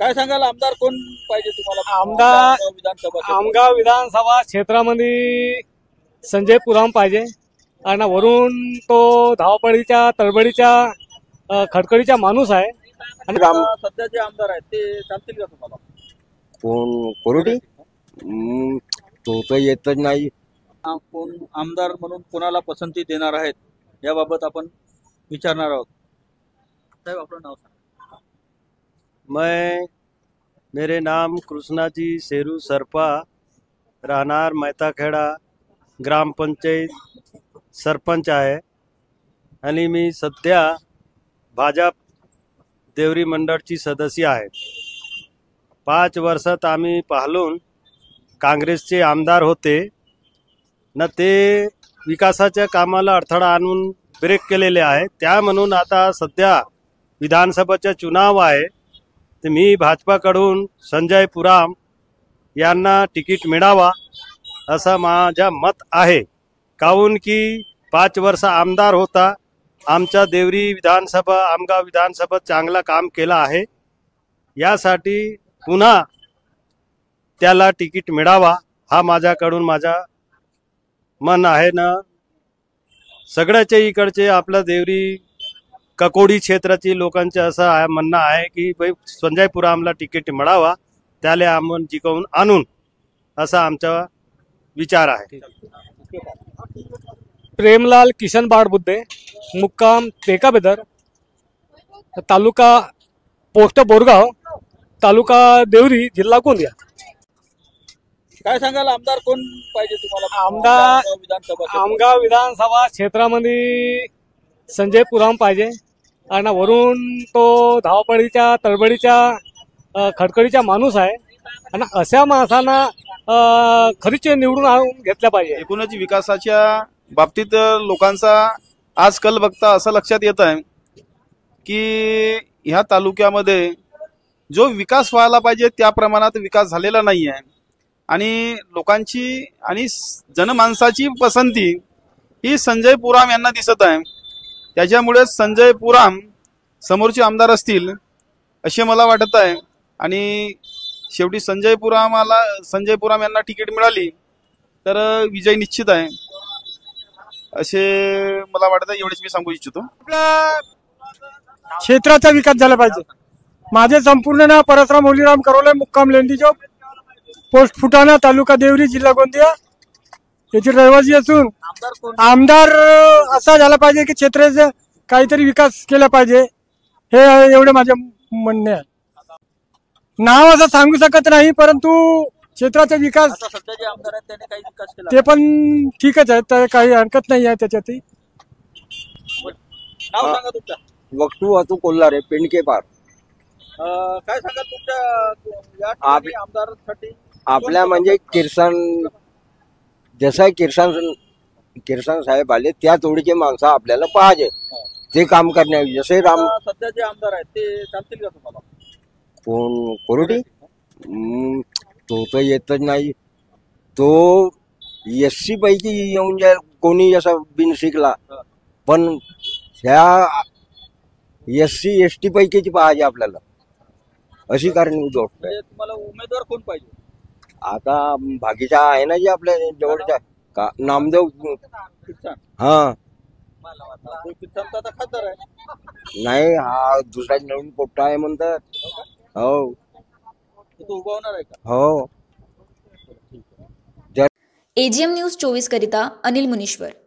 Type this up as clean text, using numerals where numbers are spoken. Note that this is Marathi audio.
काय सांगाल, आमदार कोण पाहिजे तुम्हाला? आमगाव विधानसभा क्षेत्रामध्ये संजय पुराम पाहिजे आणि वरून तो धावपळीच्या तळबळीच्या खडखडीचा माणूस आहे। आणि सध्या जे आमदार आहेत ते चालतील का तुम्हाला? कोण कोरडी तो तर येतच नाही। कोण आमदार म्हणून कोणाला पसंती देणार आहेत याबाबत आपण विचारणार आहोत। साहेब, आपलं नाव सांगा। मेरे नाम कृष्णाजी शेरू सरपा, राहणार मैताखेडा, ग्राम पंचायत सरपंच आहे आणि मी सध्या भाजप देवरी मंडळची सदस्य आहे। 5 वर्षात आम्ही पाहलून काँग्रेसचे आमदार होते न, ते विकासाच्या कामाला अडथळा आणून ब्रेक केलेले आहे। त्या म्हणून आता सध्या विधानसभाचा चुनाव आहे, तर मी भाजपाकडून संजय पुराम यांना तिकीट मिळावा असं माझा मत आहे। काहून की 5 वर्ष आमदार होता, आमच्या देवरी विधानसभा आमगाव विधानसभा चांगला काम केला आहे। यासाठी पुन्हा त्याला तिकीट मिळावा हा माझ्याकडून माझा मन आहे ना। सगळ्याच्या इकडचे आपल्या देवरी ककोडी क्षेत्राची लोकांचे असं आहे म्हणणं आहे की भाई संजय पुरामला तिकीट मिळावा, त्याला आपण जिंकवून आणून असा आमचा विचार आहे। प्रेमलाल किशन बाळबुद्धे, मुक्काम टेकाबेदर, तालुका पोस्ट बोरगाव, तालुका देवरी, जिल्हा गोंदिया। काय सांगाल, आमदार कोण पाहिजे तुम्हाला? आमगाव विधानसभा क्षेत्रामध्ये संजय पुराम पाहिजे आणि वरून तो धावपळीच्या तळबळीच्या खडखडीचा माणूस आहे आणि अशा माणसांना खरीच निवडून आणून घेतल्या पाहिजे। एकूणच विकासाच्या बाबतीत लोकांचा आज कल बघता असं लक्षात येत आहे की ह्या तालुक्यामध्ये जो विकास व्हायला पाहिजे त्या प्रमाणात विकास झालेला नाही आहे आणि लोकांची आणि जनमानसाची पसंती ही संजय पुराम यांना दिसत आहे। त्याच्यामुळे संजय पुराम समोरचे आमदार असतील असे मला वाटत आहे आणि शेवटी संजय पुराम यांना तिकीट मिळाली तर विजय निश्चित आहे असे मला वाटत आहे। एवढेच मी सांगू इच्छितो। आपल्या क्षेत्राचा विकास झाला पाहिजे। माझे संपूर्ण नाव परसराम होलीराम करोले, मुक्काम लेंडी चौक, पोस्ट फुटाणा, तालुका देवरी, जिल्हा गोंदिया याचे रहिवासी असून आमदार असा झाला पाहिजे की क्षेत्राचा काहीतरी विकास केला पाहिजे, हे एवढे माझे म्हणणे आहे। नाव असं सांगू शकत नाही, परंतु क्षेत्राचा विकास सध्या जे आमदार आहेत त्याने काही विकास केला ते पण ठीकच आहे, तर काही हरकत नाही आहे त्याच्यातही। नाव सांगा तुमचं? वक्तू वातू कोल्हारे, पेंडके पार। काय सांगा तुमच्या या आमदारांसाठी? आपल्या म्हणजे जसा किरसान साहेब आले त्या तोडीचे माणसं आपल्याला पाहिजे, ते काम करण्या। जसे सध्या जे आमदार आहेत ते चालतील का तुम्हाला? कोण कोरडी तो तर येतच नाही। तो SC पैकी येऊन जाईल कोणी असा बिन शिकला, पण ह्या SC ST पैकीची पाहिजे आपल्याला, अशी कारणीभूत गोष्ट आहे। तुम्हाला उमेदवार कोण पाहिजे? आता भागीचा आहे ना जे आपल्या जवळच्या का नामदेव हा खासदार आहे नाही, हा दुसरा नवीन पोट्टा आहे म्हणतात। हो, तो उभा होणार आहे का? हो। AGM न्यूज 24 करिता अनिल मुनीश्वर।